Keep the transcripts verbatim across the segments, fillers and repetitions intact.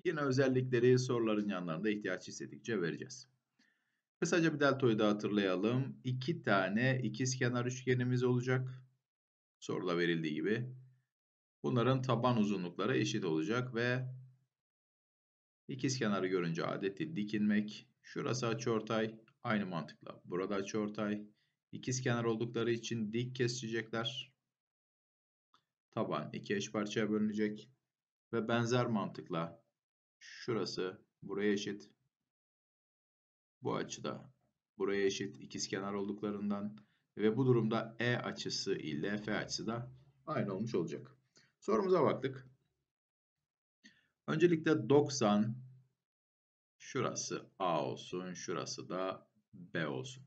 Yine özellikleri soruların yanlarında ihtiyaç hissettikçe vereceğiz. Kısaca bir deltoidu hatırlayalım. İki tane ikizkenar üçgenimiz olacak. Soruda verildiği gibi. Bunların taban uzunlukları eşit olacak ve ikizkenarı görünce adeti dikinmek. Şurası açıortay. Aynı mantıkla burada açıortay. İkizkenar oldukları için dik kesecekler. Taban iki eş parçaya bölünecek. Ve benzer mantıkla şurası buraya eşit. Bu açıda buraya eşit ikizkenar olduklarından ve bu durumda E açısı ile F açısı da aynı olmuş olacak. Sorumuza baktık. Öncelikle doksan şurası A olsun, şurası da B olsun.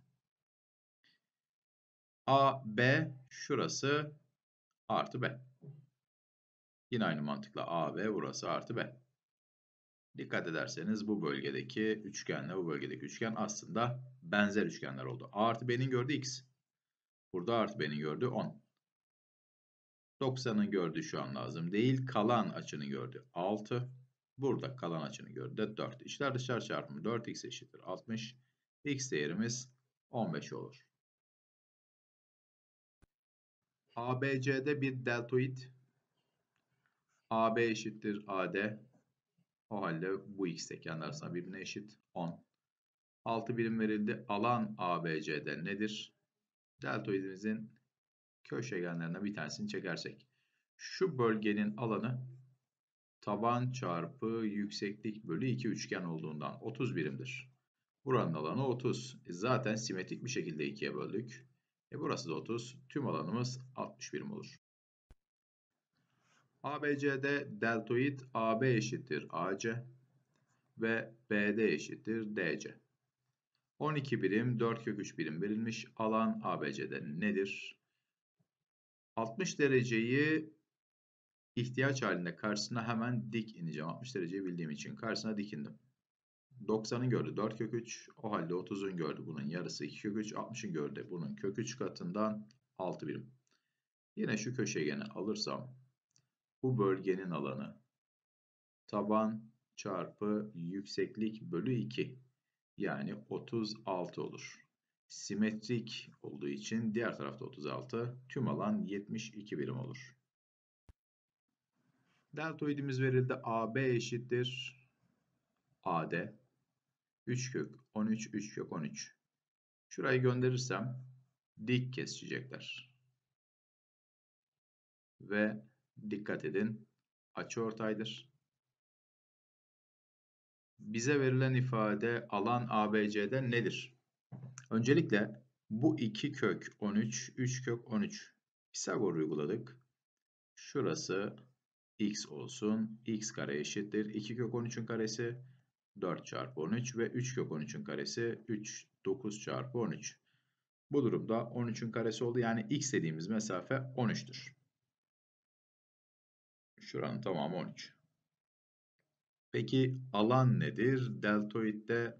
A, B şurası artı B. Yine aynı mantıkla A, B burası artı B. Dikkat ederseniz bu bölgedeki üçgenle bu bölgedeki üçgen aslında benzer üçgenler oldu. A artı B'nin gördüğü X. Burada artı B'nin gördüğü on. doksanın gördüğü şu an lazım değil. Kalan açının gördüğü altı. Burada kalan açının gördüğü de dört. İçler dışlar çarpımı dört x eşittir altmış. X değerimiz on beş olur. A B C'de bir deltoid. A B eşittir A D. O halde bu x tekenler arasında birbirine eşit on. altı birim verildi. Alan A B C'de nedir? Deltoidimizin köşegenlerinden bir tanesini çekersek. Şu bölgenin alanı taban çarpı yükseklik bölü iki üçgen olduğundan otuz birimdir. Buranın alanı otuz. E zaten simetrik bir şekilde ikiye böldük. E burası da otuz. Tüm alanımız altmış birim olur. A B C'de deltoid A B eşittir A C ve B D eşittir D C. on iki birim, dört kök üç birim verilmiş. Alan A B C'de nedir? altmış dereceyi ihtiyaç halinde karşısına hemen dik ineceğim. altmış dereceyi bildiğim için karşısına dik indim. doksanın gördü dört kök üç. O halde otuzun gördü bunun yarısı iki kök üç. altmışın gördü bunun kök üç katından altı birim. Yine şu köşegeni alırsam bu bölgenin alanı taban çarpı yükseklik bölü iki. Yani otuz altı olur. Simetrik olduğu için diğer tarafta otuz altı. Tüm alan yetmiş iki birim olur. Deltoidimiz verildi. A B eşittir A D. üç kök on üç, üç kök on üç. Şurayı gönderirsem dik kesecekler. Ve dikkat edin açıortaydır. Bize verilen ifade alan A B C'de nedir? Öncelikle bu iki kök on üç, üç kök on üç. Pisagor uyguladık. Şurası x olsun. X kare eşittir. iki kök on üçün karesi dört çarpı on üç ve üç kök on üçün karesi üç, dokuz çarpı on üç. Bu durumda on üçün karesi oldu. Yani x dediğimiz mesafe on üçtür. Şuranın tamamı on üç. Peki alan nedir? Deltoidde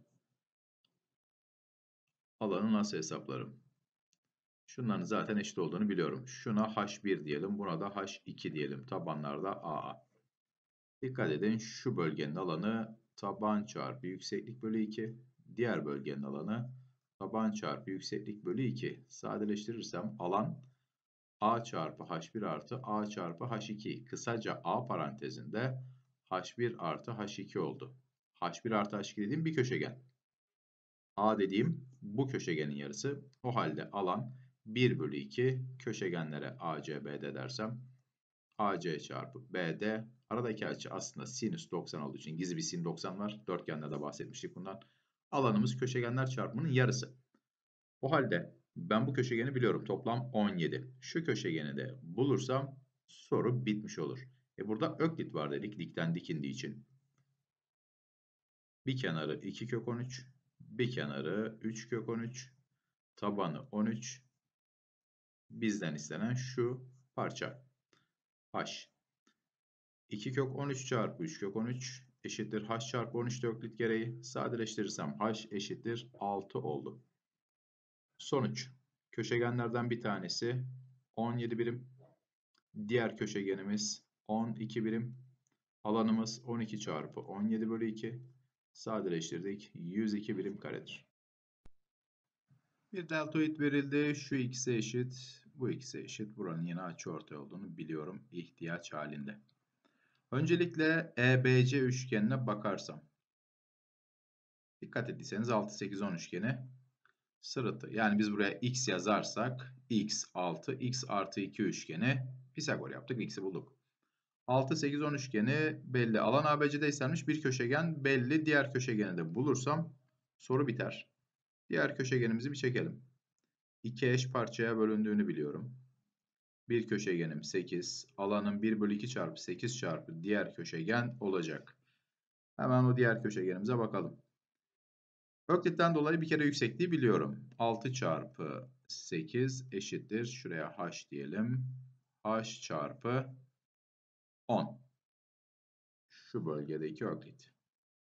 alanı nasıl hesaplarım? Şunların zaten eşit olduğunu biliyorum. Şuna H bir diyelim. Buna da H iki diyelim. Tabanlarda A A. Dikkat edin şu bölgenin alanı taban çarpı yükseklik bölü iki. Diğer bölgenin alanı taban çarpı yükseklik bölü iki. Sadeleştirirsem alan A çarpı H bir artı A çarpı H iki. Kısaca A parantezinde H bir artı H iki oldu. H bir artı H iki dediğim bir köşegen. A dediğim bu köşegenin yarısı. O halde alan bir bölü iki köşegenlere A C B D dersem A C çarpı B D. Aradaki açı aslında sinüs doksan olduğu için gizli bir sin doksan var. Dörtgende de bahsetmiştik bundan. Alanımız köşegenler çarpımının yarısı. O halde ben bu köşegeni biliyorum. Toplam on yedi. Şu köşegeni de bulursam soru bitmiş olur. E burada öklit var dedik dikten dikindiği için. Bir kenarı iki kök on üç. Bir kenarı üç kök on üç. Tabanı on üç. Bizden istenen şu parça. H. iki kök on üç çarpı üç kök on üç eşittir H çarpı on üç öklit gereği. Sadeleştirirsem H eşittir altı oldu. Sonuç. Köşegenlerden bir tanesi on yedi birim. Diğer köşegenimiz on iki birim. Alanımız on iki çarpı on yedi bölü iki. Sadeleştirdik. yüz iki birim karedir. Bir deltoid verildi. Şu x'e eşit. Bu x'e eşit. Buranın yine açıortay olduğunu biliyorum ihtiyaç halinde. Öncelikle E B C üçgenine bakarsam. Dikkat ettiyseniz altı, sekiz, on üçgeni sırıtı. Yani biz buraya x yazarsak x, altı, x artı iki üçgeni Pisagor yaptık. X'i bulduk. altı, sekiz, on üçgeni belli. Alan A B C'de istenmiş bir köşegen belli. Diğer köşegeni de bulursam soru biter. Diğer köşegenimizi bir çekelim. iki eş parçaya bölündüğünü biliyorum. Bir köşegenim sekiz. Alanım bir bölü iki çarpı sekiz çarpı diğer köşegen olacak. Hemen o diğer köşegenimize bakalım. Öklitten dolayı bir kere yüksekliği biliyorum. altı çarpı sekiz eşittir. Şuraya h diyelim. H çarpı on. Şu bölgedeki öklit.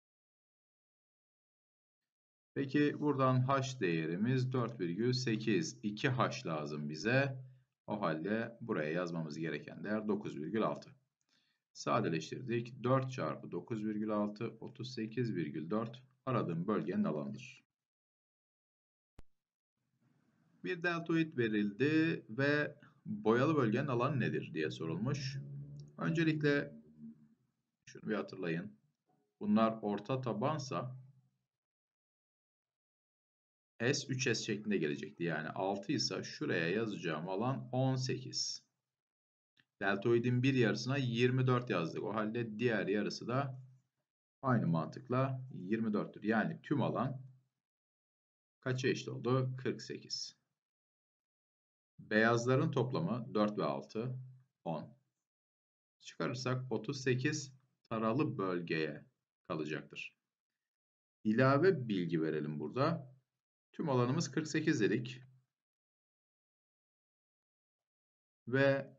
Peki buradan h değerimiz dört virgül sekiz. iki h lazım bize. O halde buraya yazmamız gereken değer dokuz virgül altı. Sadeleştirdik. dört çarpı dokuz virgül altı otuz sekiz virgül dört aradığım bölgenin alanıdır. Bir deltoid verildi ve boyalı bölgenin alanı nedir diye sorulmuş. Öncelikle şunu bir hatırlayın. Bunlar orta tabansa S üç S şeklinde gelecekti. Yani altı ise şuraya yazacağım alan on sekiz. Deltoidin bir yarısına yirmi dört yazdık. O halde diğer yarısı da aynı mantıkla yirmi dörttür. Yani tüm alan kaça eşit oldu? kırk sekiz. Beyazların toplamı dört ve altı, on. Çıkarırsak otuz sekiz taralı bölgeye kalacaktır. İlave bilgi verelim burada. Tüm alanımız kırk sekiz dedik. Ve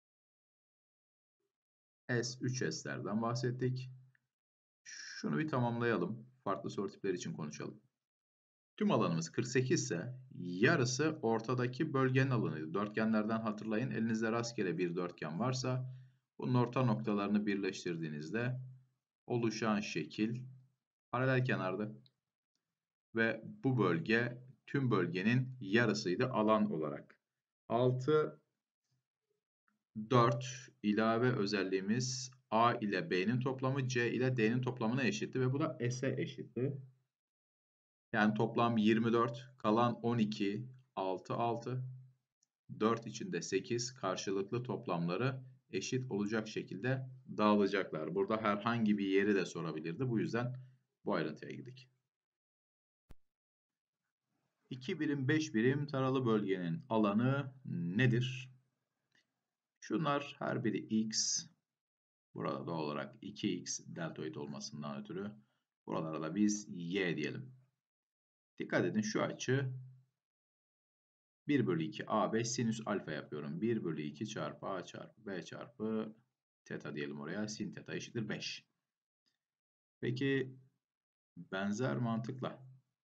S üç S'lerden bahsettik. Şunu bir tamamlayalım. Farklı soru tipleri için konuşalım. Tüm alanımız kırk sekiz ise yarısı ortadaki bölgenin alanıydı. Dörtgenlerden hatırlayın. Elinizde rastgele bir dörtgen varsa bunun orta noktalarını birleştirdiğinizde oluşan şekil paralel kenardı. Ve bu bölge tüm bölgenin yarısıydı alan olarak. altı, dört ilave özelliğimiz A ile B'nin toplamı C ile D'nin toplamına eşitti ve bu da S'e eşitti. Yani toplam yirmi dört, kalan on iki, altı, altı, dört içinde sekiz karşılıklı toplamları eşit olacak şekilde dağılacaklar. Burada herhangi bir yeri de sorabilirdi. Bu yüzden bu ayrıntıya girdik. iki birim, beş birim taralı bölgenin alanı nedir? Şunlar her biri x. Burada doğal olarak iki x deltoid olmasından ötürü buralara da biz y diyelim. Dikkat edin şu açı bir bölü iki a beş sinüs alfa yapıyorum. bir bölü iki çarpı a çarpı b çarpı teta diyelim oraya. Sin teta eşittir beş. Peki benzer mantıkla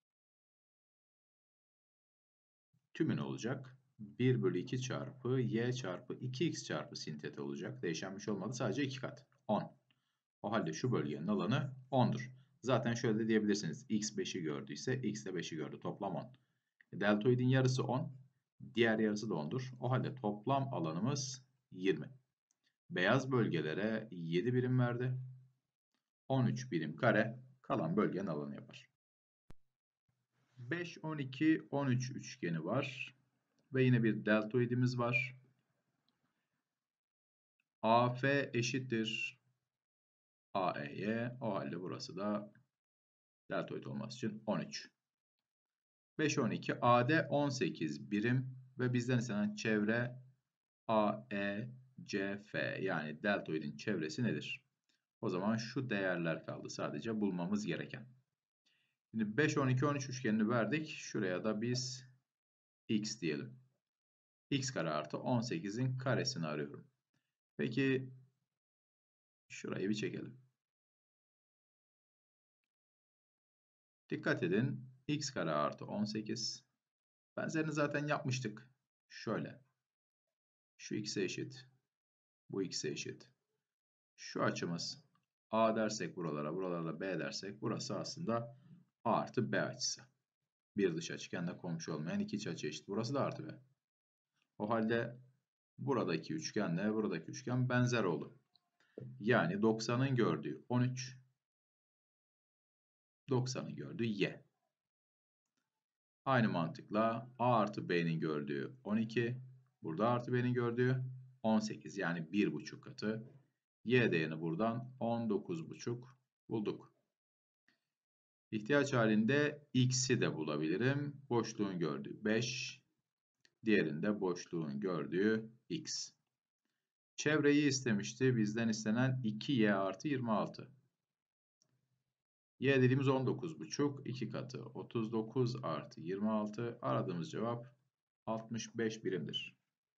tümü ne olacak? bir bölü iki çarpı y çarpı iki x çarpı sin teta olacak. Değişen bir şey olmadı. Sadece iki kat. on. O halde şu bölgenin alanı on'dur. Zaten şöyle de diyebilirsiniz. X beşi gördüyse x de beşi gördü. Toplam on. Deltoidin yarısı on. Diğer yarısı da on'dur. O halde toplam alanımız yirmi. Beyaz bölgelere yedi birim verdi. on üç birim kare kalan bölgenin alanı yapar. beş, on iki, on üç üçgeni var. Ve yine bir deltoidimiz var. A F eşittir A E'ye. O halde burası da deltoid olması için on üç. beş, on iki, A D on sekiz birim ve bizden istenen çevre A E C F yani deltoidin çevresi nedir? O zaman şu değerler kaldı sadece bulmamız gereken. Şimdi beş, on iki, on üç üçgenini verdik. Şuraya da biz x diyelim. X kare artı on sekizin karesini arıyorum. Peki şurayı bir çekelim. Dikkat edin. X kare artı on sekiz. Benzerini zaten yapmıştık. Şöyle. Şu x'e eşit. Bu x'e eşit. Şu açımız A dersek buralara, buralara B dersek burası aslında A artı B açısı. Bir dış açıkenle komşu olmayan iki iç açı eşit. Burası da artı B. O halde buradaki üçgenle buradaki üçgen benzer oldu. Yani doksanın gördüğü on üç, doksanın gördüğü Y. Aynı mantıkla A artı B'nin gördüğü on iki, burada artı B'nin gördüğü on sekiz, yani bir buçuk katı. Y değerini buradan on dokuz buçuk bulduk. İhtiyaç halinde X'i de bulabilirim. Boşluğun gördüğü beş, diğerinde boşluğun gördüğü X. Çevreyi istemişti. Bizden istenen iki Y artı yirmi altı. Y dediğimiz on dokuz buçuk, iki katı otuz dokuz artı yirmi altı. Aradığımız cevap altmış beş birimdir.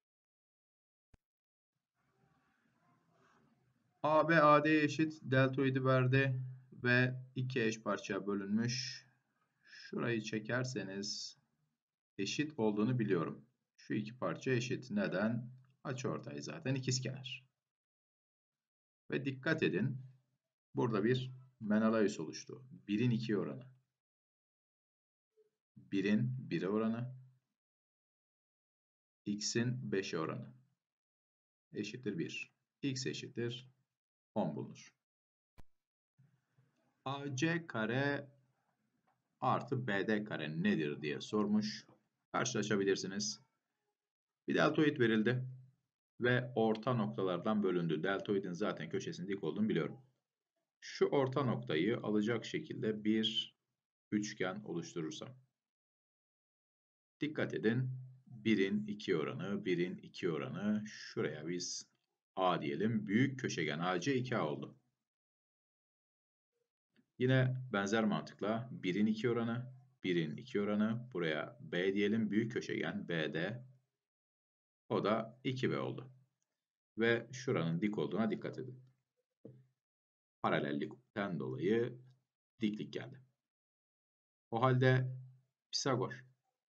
A B A D'ye eşit, deltoidi verdi ve iki eş parçaya bölünmüş. Şurayı çekerseniz eşit olduğunu biliyorum. Şu iki parça eşit. Neden? Açıortay zaten ikizkenar. Ve dikkat edin, burada bir Menelaus oluştu. birin ikiye oranı. birin bire oranı. X'in beşe oranı. Eşittir bir. X eşittir on bulunur. A C kare artı B D kare nedir diye sormuş. Karşılaşabilirsiniz. Bir deltoid verildi ve orta noktalardan bölündü. Deltoidin zaten köşesinin dik olduğunu biliyorum. Şu orta noktayı alacak şekilde bir üçgen oluşturursam. Dikkat edin. birin iki oranı, birin iki oranı. Şuraya biz A diyelim. Büyük köşegen A C iki A oldu. Yine benzer mantıkla birin iki oranı, birin iki oranı. Buraya B diyelim. Büyük köşegen B D. O da iki B oldu. Ve şuranın dik olduğuna dikkat edin. Paralellikten dolayı diklik geldi. O halde Pisagor.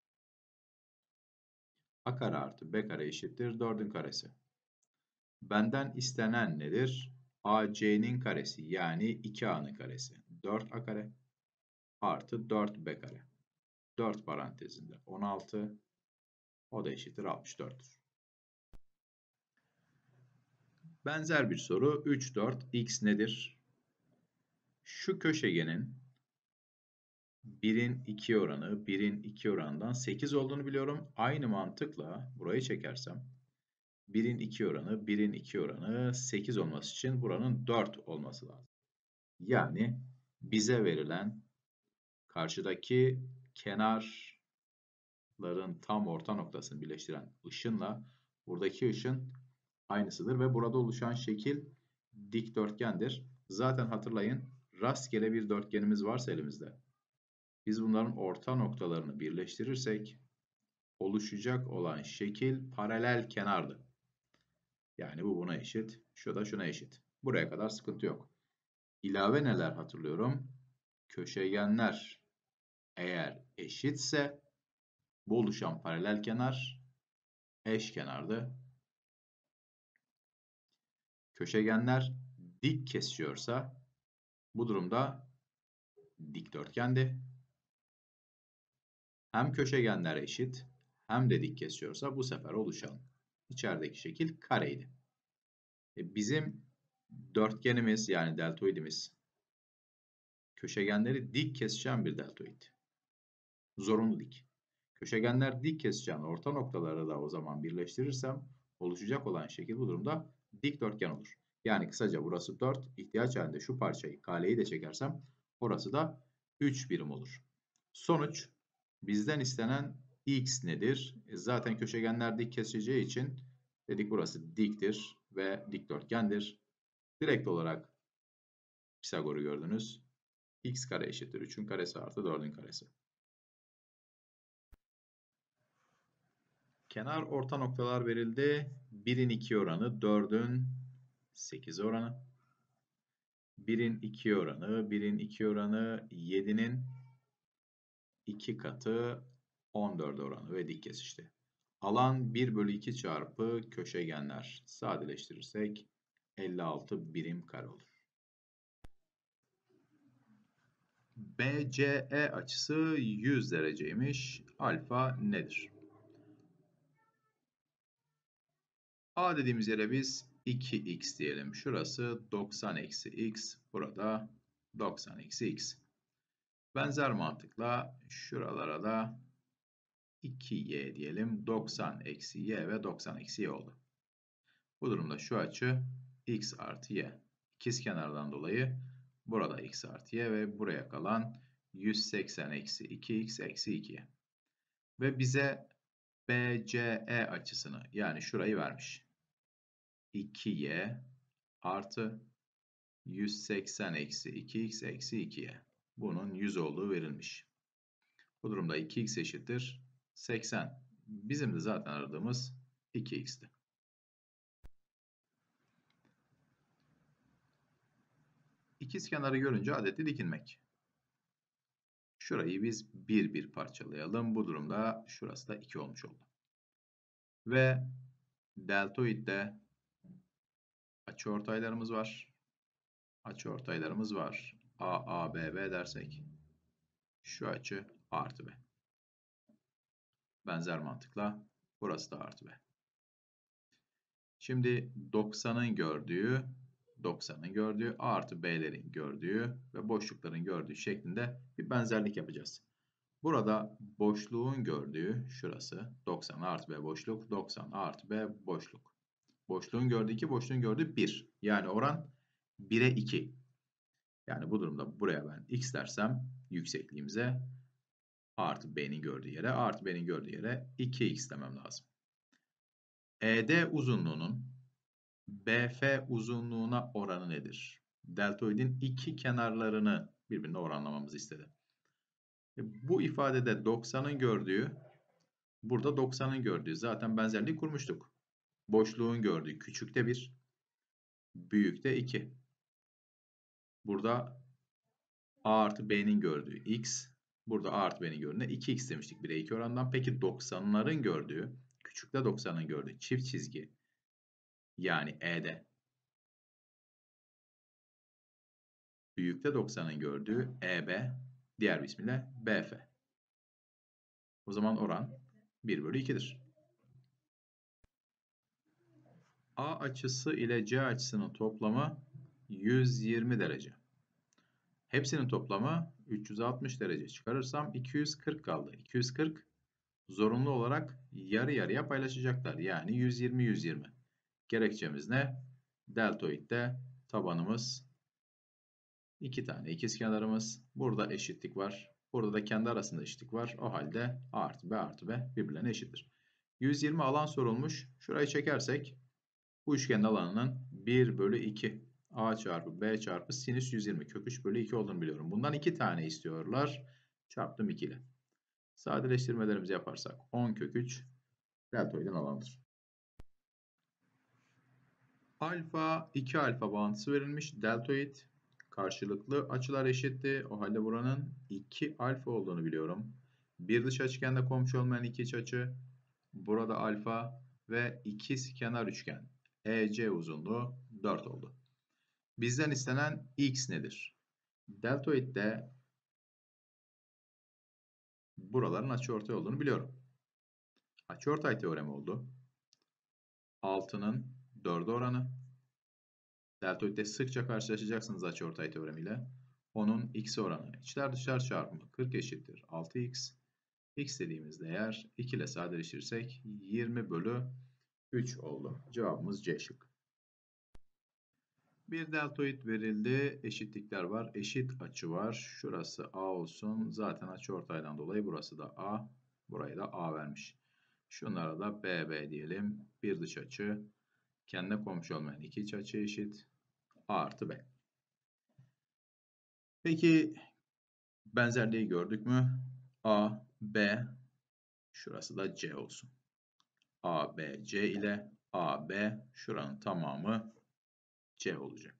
A kare artı B kare eşittir dördün karesi. Benden istenen nedir? A C'nin karesi, yani iki A'nın karesi. dört A kare artı dört B kare. dört parantezinde on altı. O da eşittir altmış dörttür. Benzer bir soru. üç, dört, X nedir? Şu köşegenin birin iki oranı, birin iki oranından sekiz olduğunu biliyorum. Aynı mantıkla burayı çekersem birin iki oranı, birin iki oranı sekiz olması için buranın dört olması lazım. Yani bize verilen karşıdaki kenarların tam orta noktasını birleştiren ışınla buradaki ışın aynısıdır ve burada oluşan şekil dikdörtgendir. Zaten hatırlayın, rastgele bir dörtgenimiz varsa elimizde, biz bunların orta noktalarını birleştirirsek oluşacak olan şekil paralel kenardı. Yani bu buna eşit, şu da şuna eşit. Buraya kadar sıkıntı yok. İlave neler hatırlıyorum? Köşegenler eğer eşitse bu oluşan paralel kenar eşkenardı. Köşegenler dik kesiyorsa bu durumda dikdörtgendi. Hem köşegenler eşit hem de dik kesiyorsa bu sefer oluşan içerideki şekil kareydi. E bizim dörtgenimiz, yani deltoidimiz, köşegenleri dik kesişen bir deltoid. Zorunlu dik. Köşegenler dik kesişen orta noktaları da o zaman birleştirirsem oluşacak olan şekil bu durumda dikdörtgen olur. Yani kısaca burası dört, ihtiyaç halinde şu parçayı, kaleyi de çekersem orası da üç birim olur. Sonuç, bizden istenen X nedir? E zaten köşegenler dik kesişeceği için dedik burası diktir ve dikdörtgendir. Direkt olarak Pisagor'u gördünüz. X kare eşittir üçün karesi artı dördün karesi. Kenar orta noktalar verildi. birin iki oranı, dördün sekiz oranı. birin iki oranı, birin iki oranı, yedinin iki katı on dört oranı ve dik kesişti. Alan bir bölü iki çarpı köşegenler. Sadeleştirirsek elli altı birim kare olur. B C E açısı yüz dereceymiş. Alfa nedir? A dediğimiz yere biz iki x diyelim. Şurası doksan eksi x. Burada doksan eksi x. Benzer mantıkla şuralara da iki y diyelim. doksan eksi y ve doksan eksi y oldu. Bu durumda şu açı x artı y. İkizkenardan dolayı burada x artı y ve buraya kalan yüz seksen eksi iki x eksi iki y. Ve bize B C E açısını yani şurayı vermiş. iki y artı yüz seksen eksi iki x eksi iki y. Bunun yüz olduğu verilmiş. Bu durumda iki x eşittir seksen. Bizim de zaten aradığımız iki x'ti. İkizkenarı görünce adeti dikilmek. Şurayı biz bir bir parçalayalım. Bu durumda şurası da iki olmuş oldu. Ve deltoidde açıortaylarımız var. Açıortaylarımız var. A, A, B, B dersek şu açı A artı B. Benzer mantıkla burası da artı B. Şimdi doksanın gördüğü, doksanın gördüğü, A artı B'lerin gördüğü ve boşlukların gördüğü şeklinde bir benzerlik yapacağız. Burada boşluğun gördüğü şurası doksan artı B boşluk, doksan artı B boşluk. Boşluğun gördüğü iki, boşluğun gördüğü bir. Yani oran bire iki. Yani bu durumda buraya ben x dersem yüksekliğimize artı B'nin gördüğü yere artı B'nin gördüğü yere iki x demem lazım. E D uzunluğunun B F uzunluğuna oranı nedir? Deltoidin iki kenarlarını birbirine oranlamamızı istedi. E, bu ifadede doksanın gördüğü, burada doksanın gördüğü zaten benzerliği kurmuştuk. Boşluğun gördüğü küçükte bir, büyükte iki. Burada A artı B'nin gördüğü x, burada A artı B'nin gördüğünde iki x demiştik bire iki orandan. Peki doksanların gördüğü, küçükte doksanın gördüğü çift çizgi yani E'de, büyükte doksanın gördüğü E B, diğer bir ismiyle B F. O zaman oran bir bölü iki'dir. A açısı ile C açısının toplamı yüz yirmi derece. Hepsinin toplamı üç yüz altmış derece çıkarırsam iki yüz kırk kaldı. iki yüz kırk zorunlu olarak yarı yarıya paylaşacaklar. Yani yüz yirmi yüz yirmi. Gerekçemiz ne? Deltoidde tabanımız iki tane ikizkenarımız. Burada eşitlik var. Burada da kendi arasında eşitlik var. O halde A artı B artı B birbirlerine eşittir. yüz yirmi alan sorulmuş. Şurayı çekersek bu üçgenin alanının bir bölü iki A çarpı B çarpı sinüs yüz yirmi kök üç bölü iki olduğunu biliyorum. Bundan iki tane istiyorlar. Çarptım iki ile. Sadeleştirmelerimizi yaparsak on kök üç deltoidin alanıdır. Alfa iki alfa bağıntısı verilmiş. Deltoid karşılıklı açılar eşitti. O halde buranın iki alfa olduğunu biliyorum. Bir dış açıkende komşu olmayan iki iç açı. Burada alfa ve ikizkenar üçgen. E C uzunluğu dört oldu. Bizden istenen x nedir? Deltoidde buraların açıortay olduğunu biliyorum. Açıortay teoremi oldu. altının dörde oranı. Deltoidde sıkça karşılaşacaksınız açıortay teoremiyle. Onun x oranı. İçler dışlar çarpımı kırk eşittir altı x. X dediğimiz değer iki ile sadeleştirirsek yirmi bölü üç oldu. Cevabımız C şıkkı. Bir deltoid verildi. Eşitlikler var. Eşit açı var. Şurası A olsun. Zaten açıortaydan dolayı burası da A. Burayı da A vermiş. Şunlara da B B diyelim. Bir dış açı. Kendine komşu olmayan iki iç açı eşit. A artı B. Peki benzerliği gördük mü? A, B. Şurası da C olsun. A, B, C ile A, B. Şuranın tamamı C olacak.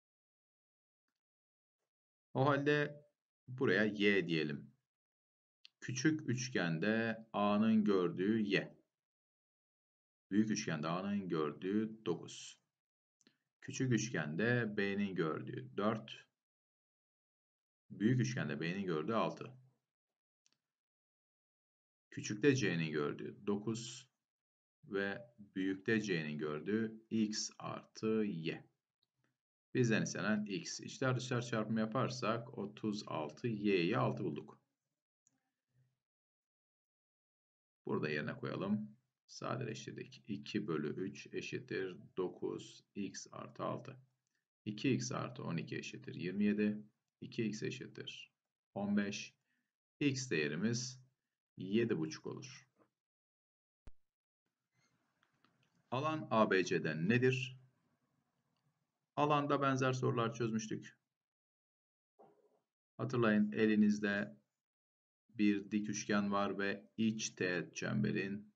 O halde buraya Y diyelim. Küçük üçgende A'nın gördüğü Y. Büyük üçgende A'nın gördüğü dokuz. Küçük üçgende B'nin gördüğü dört. Büyük üçgende B'nin gördüğü altı. Küçükte C'nin gördüğü dokuz ve büyükte C'nin gördüğü X artı Y. Bizden istenen X. İçler dışlar çarpımı yaparsak otuz altı, Y'yi altı bulduk. Burada yerine koyalım. Sadeleştirdik. iki bölü üç eşittir dokuz X artı altı. iki X artı on iki eşittir yirmi yedi. iki X eşittir on beş. X değerimiz yedi buçuk olur. Alan A B C'den nedir? Alanda benzer sorular çözmüştük. Hatırlayın, elinizde bir dik üçgen var ve iç teğet çemberin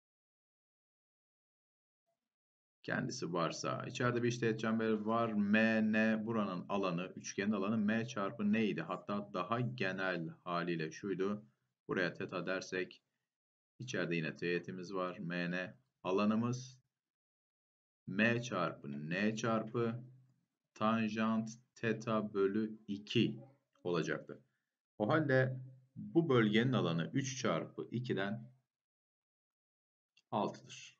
kendisi varsa, içeride bir iç teğet çember var. M, N, buranın alanı, üçgenin alanı M çarpı neydi? Hatta daha genel haliyle şuydu. Buraya teta dersek, içeride yine teğetimiz var. M, N. Alanımız M çarpı N çarpı tanjant teta bölü iki olacaktı. O halde bu bölgenin alanı üç çarpı iki'den altı'dır.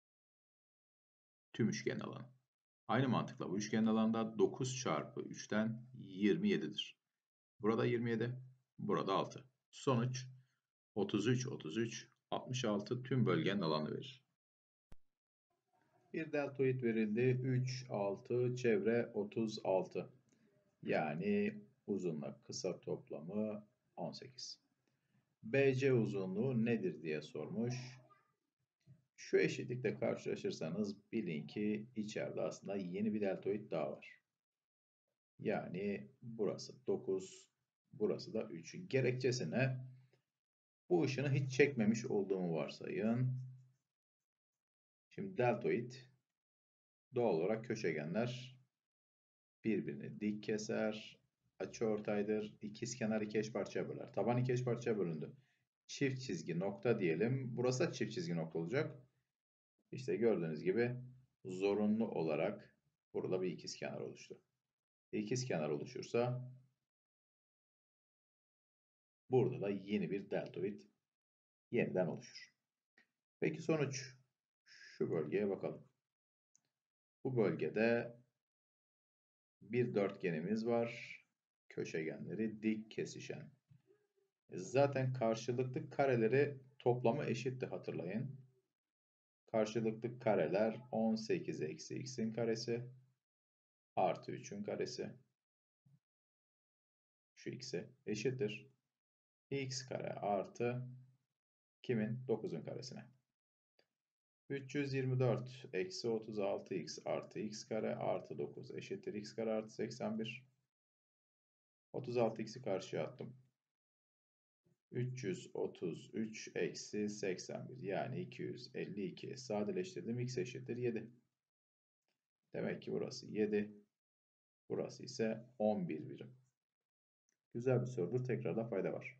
Tüm üçgen alanı. Aynı mantıkla bu üçgenin alanında dokuz çarpı üç'ten yirmi yedi'dir. Burada yirmi yedi, burada altı. Sonuç otuz üç, otuz üç, altmış altı tüm bölgenin alanı verir. Bir deltoid verildi. üç, altı, çevre otuz altı. Yani uzunla kısa toplamı on sekiz. B C uzunluğu nedir diye sormuş. Şu eşitlikle karşılaşırsanız bilin ki içeride aslında yeni bir deltoid daha var. Yani burası dokuz, burası da üç. Gerekçesine bu ışını hiç çekmemiş olduğumu varsayın. Şimdi deltoid doğal olarak köşegenler birbirini dik keser. Açıortaydır. İkizkenar iki eş parçaya böler. Taban iki eş parçaya bölündü. Çift çizgi nokta diyelim. Burası da çift çizgi nokta olacak. İşte gördüğünüz gibi zorunlu olarak burada bir ikizkenar oluştu. İkizkenar oluşursa burada da yeni bir deltoid yeniden oluşur. Peki sonuç, şu bölgeye bakalım. Bu bölgede bir dörtgenimiz var. Köşegenleri dik kesişen. Zaten karşılıklı kareleri toplamı eşitti, hatırlayın. Karşılıklı kareler on sekiz eksi x'in karesi artı üçün karesi. Şu x'e eşittir. X kare artı kimin? dokuz'un karesine. üç yüz yirmi dört eksi otuz altı x artı x kare artı dokuz eşittir x kare artı seksen bir. otuz altı x'i karşıya attım. üç yüz otuz üç eksi seksen bir, yani iki yüz elli iki. Sadeleştirdim, x eşittir yedi. Demek ki burası yedi. Burası ise on bir birim. Güzel bir sorudur. Tekrarda fayda var.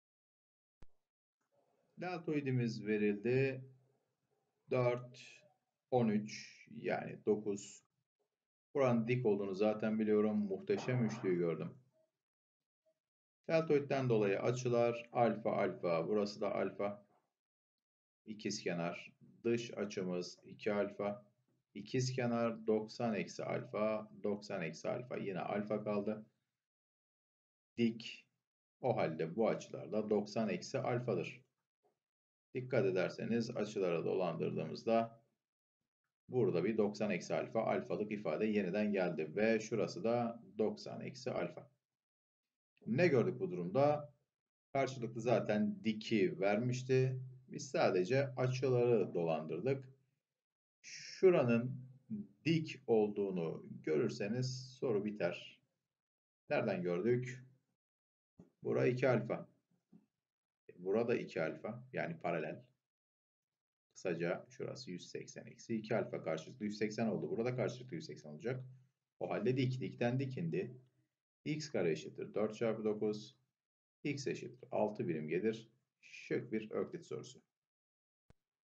Deltoidimiz verildi. dört, on üç, yani dokuz. Buranın dik olduğunu zaten biliyorum. Muhteşem üçlüyü gördüm. Deltoidden dolayı açılar alfa alfa. Burası da alfa. İkizkenar. Dış açımız iki alfa. İkizkenar doksan eksi alfa. doksan eksi alfa. Yine alfa kaldı. Dik. O halde bu açılarda doksan eksi alfadır. Dikkat ederseniz açılara dolandırdığımızda burada bir doksan eksi alfa, alfalık ifade yeniden geldi. Ve şurası da doksan eksi alfa. Ne gördük bu durumda? Karşılıklı zaten diki vermişti. Biz sadece açıları dolandırdık. Şuranın dik olduğunu görürseniz soru biter. Nereden gördük? Bura iki alfa. Burada iki alfa, yani paralel. Kısaca şurası yüz seksen eksi iki alfa, karşılıklı yüz seksen oldu. Burada karşılıklı yüz seksen olacak. O halde dik, dikten dikindi. X kare eşittir dört çarpı dokuz. X eşittir altı birim gelir. Şık bir Öklit sorusu.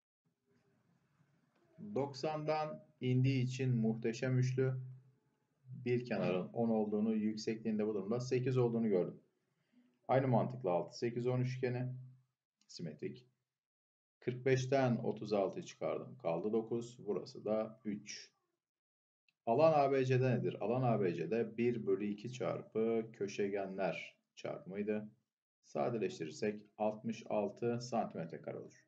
doksandan indiği için muhteşem üçlü. Bir kenarın on olduğunu, yüksekliğinde bu durumda sekiz olduğunu gördüm. Aynı mantıkla altı, sekiz, on üçgeni simetrik. kırk beşten otuz altı çıkardım. Kaldı dokuz. Burası da üç. Alan A B C'de nedir? Alan A B C'de bir bölü iki çarpı köşegenler çarpımıydı. Sadeleştirirsek altmış altı santimetre kare olur.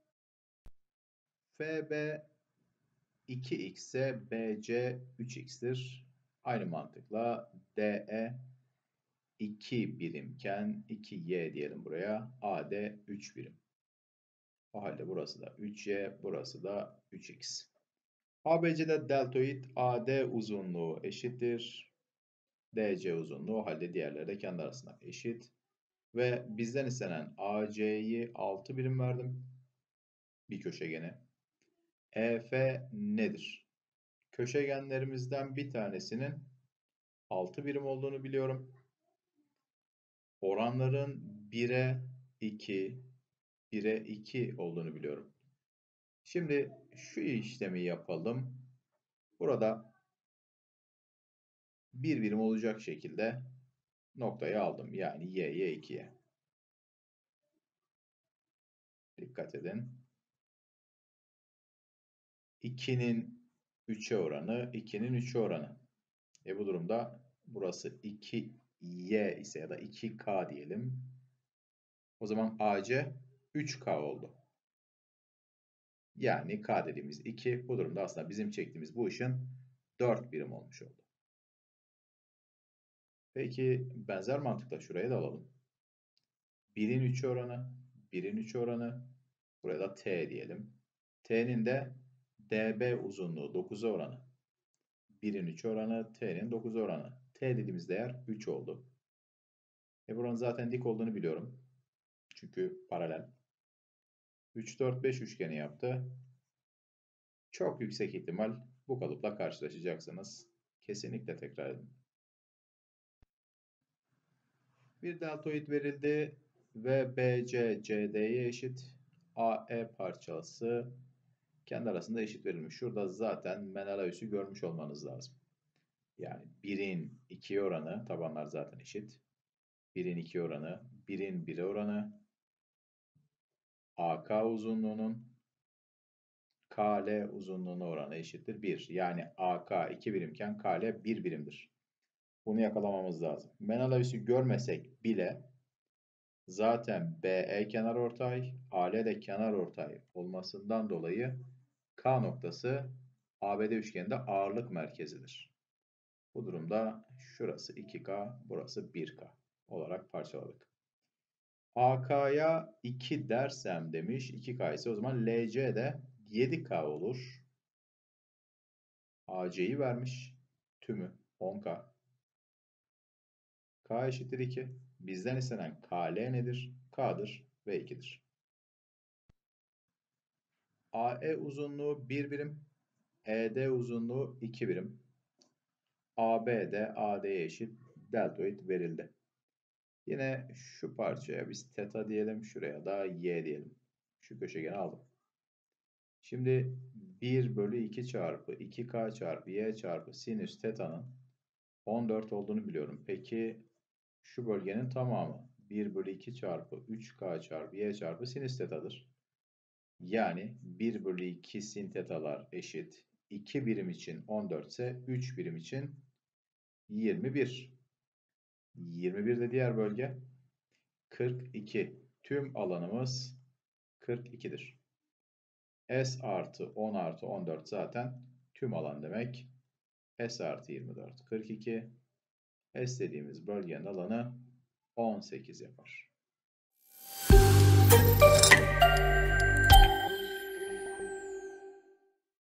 F B iki x ise B C üç x'tir. Aynı mantıkla D E iki birimken iki y diyelim buraya. A D üç birim. O halde burası da üç y, burası da üç x. A B C'de deltoid A D uzunluğu eşittir D C uzunluğu, o halde diğerleri de kendi arasında eşit. Ve bizden istenen A C'yi altı birim verdim. Bir köşegeni. E F nedir? Köşegenlerimizden bir tanesinin altı birim olduğunu biliyorum. Oranların bire iki, bire iki olduğunu biliyorum. Şimdi şu işlemi yapalım. Burada bir birim olacak şekilde noktayı aldım. Yani y'ye ikiye. Dikkat edin. ikinin üçe oranı, ikinin üçe oranı. E bu durumda burası iki y ise ya da iki k diyelim. O zaman A C üç k oldu. Yani k dediğimiz iki. Bu durumda aslında bizim çektiğimiz bu ışın dört birim olmuş oldu. Peki benzer mantıkla şuraya da alalım. birin üçe oranı, birin üçe oranı. Buraya da t diyelim. T'nin de D B uzunluğu dokuza oranı. birin üçe oranı, t'nin dokuza oranı. T dediğimiz değer üç oldu. E buranın zaten dik olduğunu biliyorum. Çünkü paralel. üç, dört, beş üçgeni yaptı. Çok yüksek ihtimal bu kalıpla karşılaşacaksınız. Kesinlikle tekrar edin. Bir deltoid verildi ve B C C D'ye eşit. A E parçası kendi arasında eşit verilmiş. Şurada zaten Menelaus'u görmüş olmanız lazım. Yani birin ikiye oranı, tabanlar zaten eşit. birin ikiye oranı, birin bire oranı. A K uzunluğunun K L uzunluğuna oranı eşittir bir. Yani A K iki birimken K L bir birimdir. Bunu yakalamamız lazım. Menelaus'u görmesek bile zaten B E kenarortay, A L de kenarortay olmasından dolayı K noktası A B D üçgeninde ağırlık merkezidir. Bu durumda şurası iki K, burası bir K olarak parçaladık. A K'ya iki dersem demiş, iki K ise o zaman L C de yedi K olur. A C'yi vermiş, tümü on K. K eşittir iki. Bizden istenen K L nedir? K'dır ve ikidir. A E uzunluğu bir birim, E D uzunluğu iki birim. A B de A D'ye eşit deltoid verildi. Yine şu parçaya biz teta diyelim, şuraya da y diyelim. Şu köşegeni aldım. Şimdi bir bölü iki çarpı iki K çarpı y çarpı sinüs teta'nın on dört olduğunu biliyorum. Peki şu bölgenin tamamı bir bölü iki çarpı üç K çarpı y çarpı sinüs teta'dır. Yani bir bölü iki sin tetalar eşit. iki birim için on dört ise üç birim için yirmi bir. yirmi bir de diğer bölge kırk iki. Tüm alanımız kırk ikidir. S artı on artı on dört zaten tüm alan demek. S artı yirmi dört kırk iki. S dediğimiz bölgenin alanı on sekiz yapar.